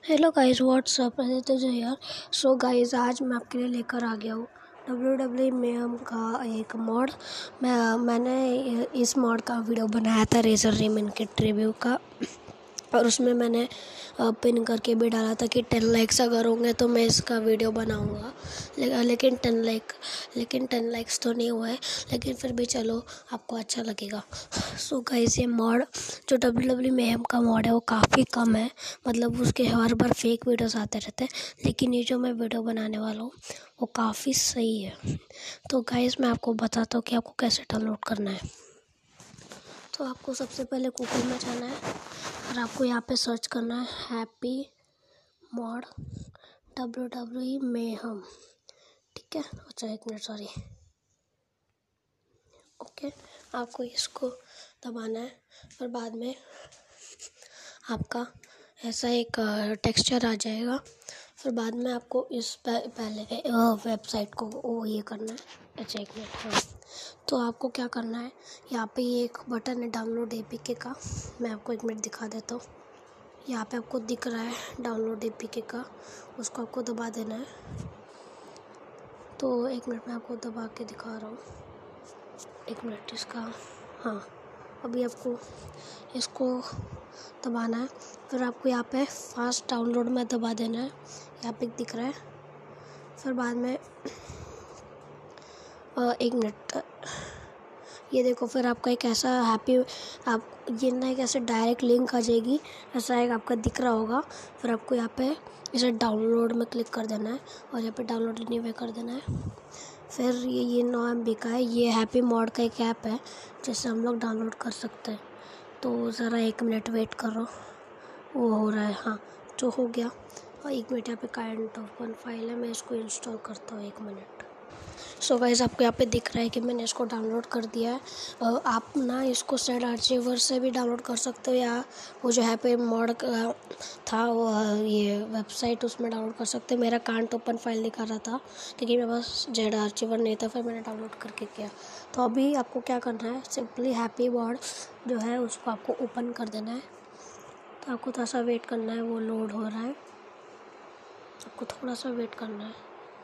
Hello guys, WhatsApp यार। So guys, आज मैं आपके लिए लेकर आ गया हूँ WWE में का एक मॉड। मैंने इस मॉड का वीडियो बनाया था रेजर रेमन के रिव्यू का, और उसमें मैंने पिन करके भी डाला था कि 10 लाइक्स अगर होंगे तो मैं इसका वीडियो बनाऊंगा। लेकिन 10 लाइक्स तो नहीं हुए, लेकिन फिर भी चलो, आपको अच्छा लगेगा। सो गाइस, ये मॉड जो WWE में का मॉड है वो काफ़ी कम है, मतलब उसके हर बार फेक वीडियोस आते रहते हैं, लेकिन ये जो मैं वीडियो बनाने वाला हूँ वो काफ़ी सही है। तो गाइस, मैं आपको बताता हूँ कि आपको कैसे डाउनलोड करना है। तो आपको सबसे पहले गूगल में जाना है और आपको यहाँ पे सर्च करना है हैप्पी मॉड WWE मेहम। ठीक है, अच्छा एक मिनट, सॉरी। ओके, आपको इसको दबाना है और बाद में आपका ऐसा एक टेक्सचर आ जाएगा। फिर बाद में आपको इस पहले वेबसाइट को वो ये करना है। अच्छा एक मिनट, हाँ। तो आपको क्या करना है, यहाँ पे ये एक बटन है डाउनलोड एपीके का। मैं आपको एक मिनट दिखा देता हूँ। यहाँ पे आपको दिख रहा है डाउनलोड एपीके का, उसको आपको दबा देना है। तो एक मिनट में आपको दबा के दिखा रहा हूँ। एक मिनट इसका, हाँ, अभी आपको इसको दबाना है। फिर आपको यहाँ पे फास्ट डाउनलोड में दबा देना है, यहाँ पे दिख रहा है। फिर बाद में एक मिनट, ये देखो, फिर आपका एक ऐसा आप ये ना एक ऐसे डायरेक्ट लिंक आ जाएगी, ऐसा एक आपका दिख रहा होगा। फिर आपको यहाँ पे इसे डाउनलोड में क्लिक कर देना है और यहाँ पे डाउनलोड एनीवे कर देना है। फिर ये 9 MB का है। ये हैप्पी मॉड का एक ऐप है जिससे हम लोग डाउनलोड कर सकते हैं। तो ज़रा एक मिनट वेट करो, वो हो रहा है। हाँ, जो हो गया। और एक मिनट, यहाँ पे काइंड ऑफ वन फाइल है, मैं इसको इंस्टॉल करता हूँ, एक मिनट। सो गाइस, आपको यहाँ पे दिख रहा है कि मैंने इसको डाउनलोड कर दिया है। आप ना इसको सेड आर्चिवर से भी डाउनलोड कर सकते हो, या वो जो हैप्पी मॉड का था वो ये वेबसाइट, उसमें डाउनलोड कर सकते हो। मेरा कांट ओपन फाइल दिखा रहा था क्योंकि मेरे पास जेड आर्चिवर नहीं था, फिर मैंने डाउनलोड करके किया। तो अभी आपको क्या करना है, सिंपली हैप्पी मॉड जो है उसको आपको ओपन कर देना है। तो आपको थोड़ा सा वेट करना है, वो लोड हो रहा है, आपको थोड़ा सा वेट करना है।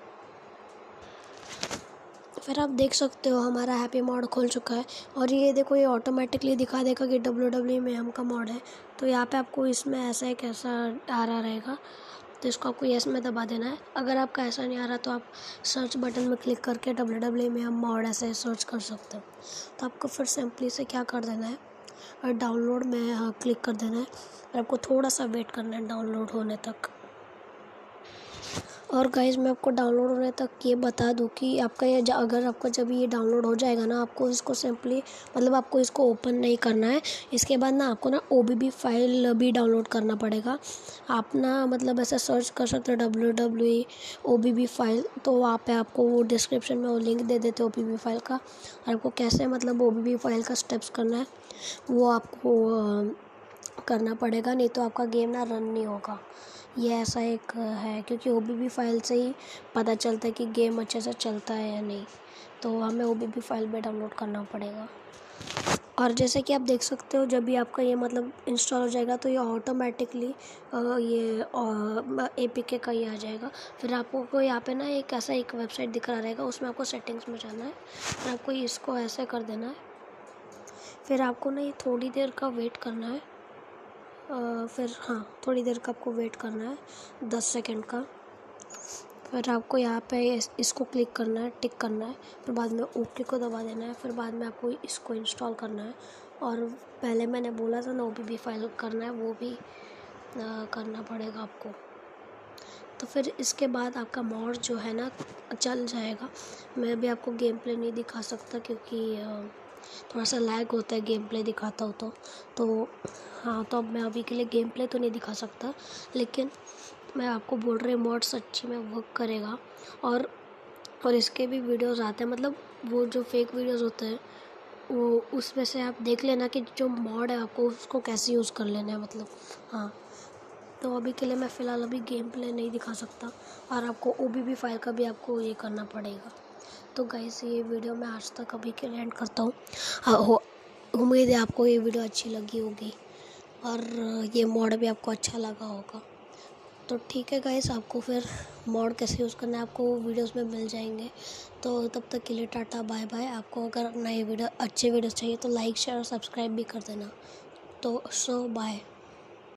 फिर आप देख सकते हो हमारा हैप्पी मॉड खुल चुका है। और ये देखो, ये ऑटोमेटिकली दिखा देगा कि WWE में हम का मॉड है। तो यहाँ पे आपको इसमें ऐसा एक ऐसा आ रहा रहेगा, तो इसको आपको येस में दबा देना है। अगर आपका ऐसा नहीं आ रहा तो आप सर्च बटन में क्लिक करके WWE में हम मॉड ऐसे सर्च कर सकते हो। तो आपको फिर सिंपली से क्या कर देना है, और डाउनलोड में क्लिक कर देना है और आपको थोड़ा सा वेट करना है डाउनलोड होने तक। और गाइस, मैं आपको डाउनलोड होने तक ये बता दूं कि आपका ये अगर आपका जब ये डाउनलोड हो जाएगा ना, आपको इसको सिंपली, मतलब आपको इसको ओपन नहीं करना है। इसके बाद ना आपको ना OBB फाइल भी डाउनलोड करना पड़ेगा। आप ना मतलब ऐसा सर्च कर सकते हो WWE OBB फाइल, तो वहाँ पे आपको वो डिस्क्रिप्शन में वो लिंक दे देते हैं OBB फाइल का। और आपको कैसे मतलब OBB फाइल का स्टेप्स करना है वो आपको करना पड़ेगा, नहीं तो आपका गेम ना रन नहीं होगा। ये ऐसा एक है, क्योंकि OBB फाइल से ही पता चलता है कि गेम अच्छे से चलता है या नहीं। तो हमें OBB फाइल भी डाउनलोड करना पड़ेगा। और जैसे कि आप देख सकते हो, जब भी आपका ये मतलब इंस्टॉल हो जाएगा तो ये ऑटोमेटिकली ये APK का ही आ जाएगा। फिर आपको यहाँ पे ना एक ऐसा एक वेबसाइट दिख रहा रहेगा, उसमें आपको सेटिंग्स में जाना है और आपको इसको ऐसे कर देना है। फिर आपको ना ये थोड़ी देर का वेट करना है। फिर हाँ, थोड़ी देर का आपको वेट करना है, 10 सेकंड का। फिर आपको यहाँ पे इसको क्लिक करना है, टिक करना है, फिर बाद में ओके को दबा देना है। फिर बाद में आपको इसको इंस्टॉल करना है, और पहले मैंने बोला था ना OBB फाइल करना है, वो भी करना पड़ेगा आपको। तो फिर इसके बाद आपका मॉड जो है ना चल जाएगा। मैं भी आपको गेम प्ले नहीं दिखा सकता क्योंकि थोड़ा सा लैग होता है गेम प्ले दिखाता हूँ तो हाँ, तो अब मैं अभी के लिए गेम प्ले तो नहीं दिखा सकता, लेकिन मैं आपको बोल रही मॉड सच्ची में वर्क करेगा। और इसके भी वीडियोस आते हैं, मतलब वो जो फेक वीडियोस होते हैं वो उसमें से आप देख लेना कि जो मॉड है आपको उसको कैसे यूज़ कर लेना है, मतलब हाँ। तो अभी के लिए मैं फ़िलहाल अभी गेम प्ले नहीं दिखा सकता, और आपको OBB फाइल का भी आपको ये करना पड़ेगा। तो गाइस, ये वीडियो मैं आज तक अभी के लिए एंड करता हूँ। उम्मीद है आपको ये वीडियो अच्छी लगी होगी और ये मॉड भी आपको अच्छा लगा होगा। तो ठीक है गाइस, आपको फिर मॉड कैसे यूज़ करना है आपको वीडियोस में मिल जाएंगे। तो तब तक के लिए टाटा बाय बाय। आपको अगर नए वीडियो अच्छे वीडियोस चाहिए तो लाइक शेयर और सब्सक्राइब भी कर देना। तो सो बाय।